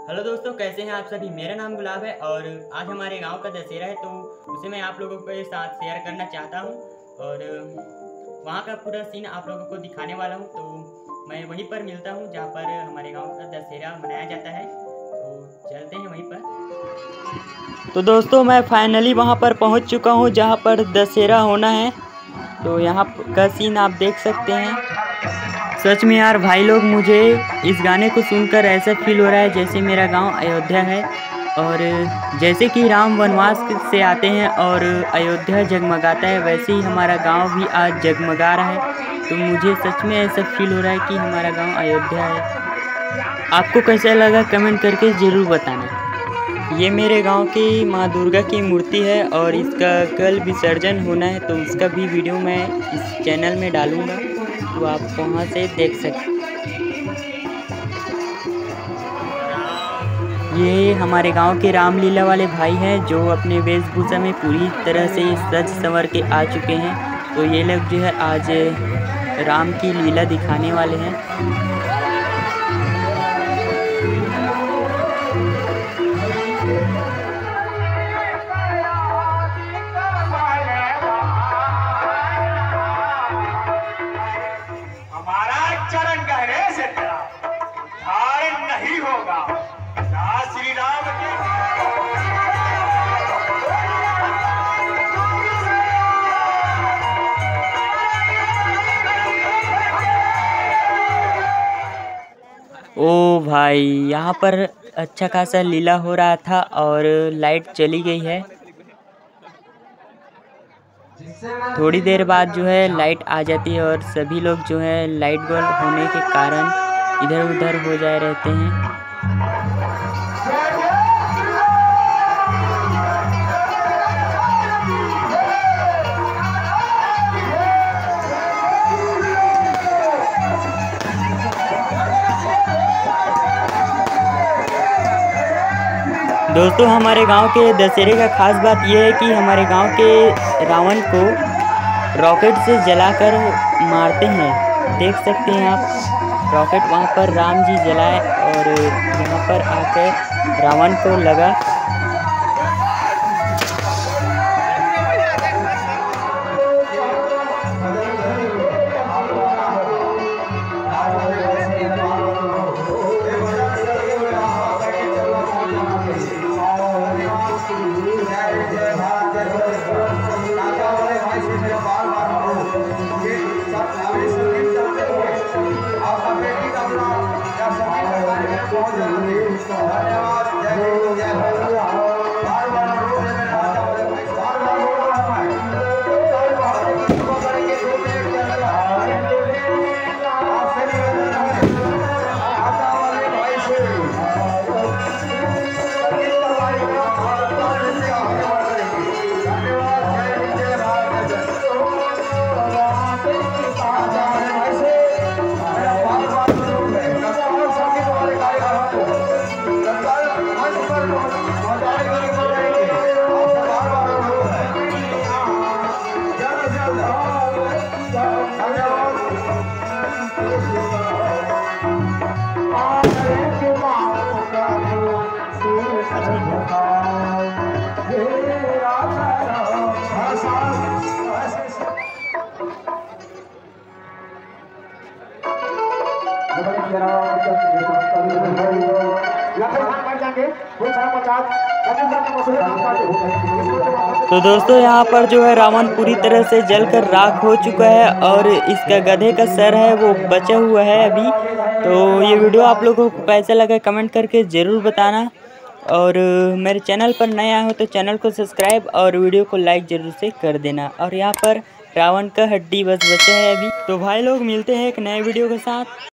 Hello दोस्तों, कैसे हैं आप सभी। मेरा नाम गुलाब है और आज हमारे गांव का दशहरा है, तो उसे मैं आप लोगों के साथ शेयर करना चाहता हूं और वहां का पूरा सीन आप लोगों को दिखाने वाला हूं। तो मैं वहीं पर मिलता हूं जहां पर हमारे गांव का दशहरा मनाया जाता है, तो चलते हैं वहीं पर। तो दोस्तों, मैं फाइनली वहां पर पहुंच चुका हूं जहां पर दशहरा होना है। तो यहाँ का सीन आप देख सकते हैं। सच में यार भाई लोग, मुझे इस गाने को सुनकर ऐसा फील हो रहा है जैसे मेरा गांव अयोध्या है, और जैसे कि राम वनवास से आते हैं और अयोध्या जगमगाता है, वैसे ही हमारा गांव भी आज जगमगा रहा है। तो मुझे सच में ऐसा फील हो रहा है कि हमारा गांव अयोध्या है। आपको कैसा लगा कमेंट करके ज़रूर बताना। ये मेरे गांव की माँ दुर्गा की मूर्ति है और इसका कल विसर्जन होना है, तो उसका भी वीडियो मैं इस चैनल में डालूँगा, तो आप वहाँ से देख सकते। ये हमारे गांव के रामलीला वाले भाई हैं जो अपने वेशभूषा में पूरी तरह से सज संवर के आ चुके हैं। तो ये लोग जो है आज राम की लीला दिखाने वाले हैं। चरण गहरे से तेरा धारण नहीं होगा। श्री राम की ओ भाई, यहाँ पर अच्छा खासा लीला हो रहा था और लाइट चली गई है। थोड़ी देर बाद जो है लाइट आ जाती है और सभी लोग जो है लाइट गोल होने के कारण इधर उधर हो जाए रहते हैं। दोस्तों, हमारे गांव के दशहरे का खास बात यह है कि हमारे गांव के रावण को रॉकेट से जलाकर मारते हैं। देख सकते हैं आप, रॉकेट वहां पर राम जी जलाए और यहाँ पर आकर रावण को लगा। तो दोस्तों, यहाँ पर जो है रावण पूरी तरह से जलकर राख हो चुका है और इसका गधे का सर है वो बचा हुआ है अभी। तो ये वीडियो आप लोगों को कैसा लगा कमेंट करके ज़रूर बताना, और मेरे चैनल पर नया हो तो चैनल को सब्सक्राइब और वीडियो को लाइक ज़रूर से कर देना। और यहाँ पर रावण का हड्डी बस बचा है अभी। तो भाई लोग, मिलते हैं एक नए वीडियो के साथ।